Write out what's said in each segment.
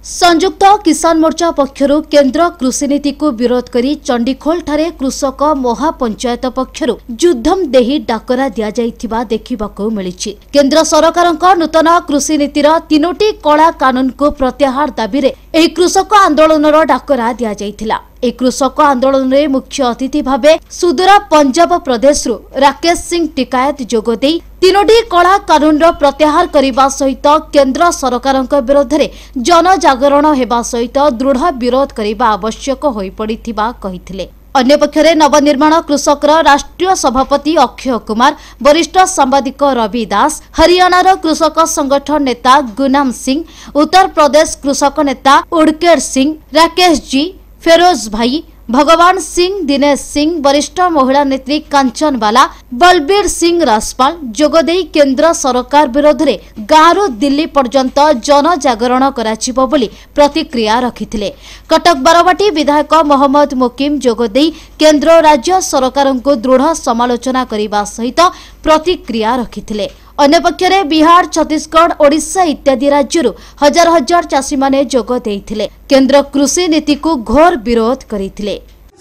संयुक्त किसान मोर्चा पक्षरु केंद्र कृषि नीति को विरोध करी चंडीखोल ठारे कृषक महापंचायत पक्षरु युद्धम देही डाकरा दिया जाइथिबा देखिबाको मिलिछि। केंद्र सरकारक नूतन कृषि नीतिर 3टी कला कानून को प्रत्याहार दाबी रे एही कृषक आंदोलनर डाकरा दिया जाइथिला। ए कृषक आंदोलन रे मुख्य अतिथि भाबे सुदूर पंजाब प्रदेश राकेश सिंह टिकायत जोगदे 3टी कला कानून प्रत्याहार करने सहित केंद्र सरकार विरोध में जनजागरण हेबा सहित दृढ़ विरोध करने आवश्यक होई पड़िथिबा कहिथिले। अन्य पक्षरे नवनिर्माण कृषकर राष्ट्रीय सभापति अक्षय कुमार, वरिष्ठ सांबादिक रवि दास, हरियाणार कृषक संगठन नेता गुनाम सिंह, उत्तर प्रदेश कृषक नेता उड़केर सिंह, राकेश जी, फेरोज भाई, भगवान सिंह, दिनेश सिंह, वरिष्ठ महिला नेत्री कांचन बाला, बलबीर सिंह राजपाल जोगदे केंद्र सरकार विरोध में गाँव दिल्ली पर्यंत जनजागरण कराजिबो बोली प्रतिक्रिया रखिथिले। कटक बारवाटी विधायक मोहम्मद मुकीम जोगदे केंद्र और राज्य सरकार को दृढ़ समालोचना करने सहित प्रतिक्रिया रखिथिले। अन्य पक्षरे बिहार, छत्तीसगढ़, ओडिशा इत्यादि राज्यरू हजार हजार चाषी माने जोग देइथिले। केंद्र कृषि नीति को घोर विरोध करिथिले।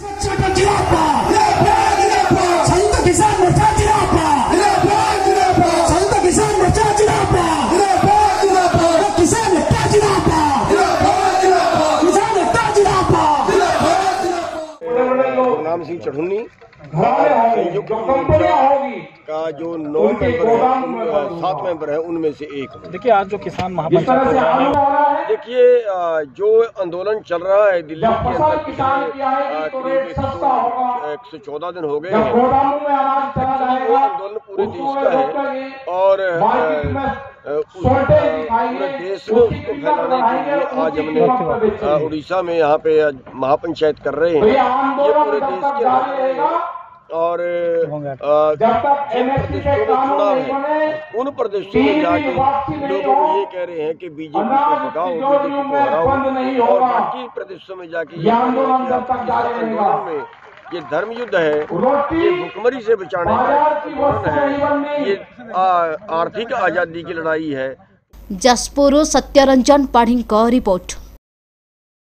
सिंह चढ़ुन्नी संयुक्त का जो 9 मेंबर है, 7 मेंबर है, उनमें से एक। देखिए आज जो किसान महापंचायत, देखिए जो आंदोलन चल रहा है दिल्ली के अंदर, 114 दिन हो गए हैं। वो आंदोलन पूरे देश का है और पूरे देश में उसको फैलाने के लिए आज हमने उड़ीसा में यहाँ पे महापंचायत कर रहे हैं। ये पूरे देश के अंदर और जिन प्रदेशों में चुनाव है उन प्रदेशों में जाके लोगों को ये कह रहे हैं कि बीजेपी को भगाओ, बीजेपी को हराओ, और बाकी प्रदेशों में जाके ये आंदोलन में ये धर्म युद्ध है, ये भुखमरी से बचाने का आंदोलन है, ये आर्थिक आजादी की लड़ाई है। जसपुर सत्यरंजन पाढ़ी रिपोर्ट।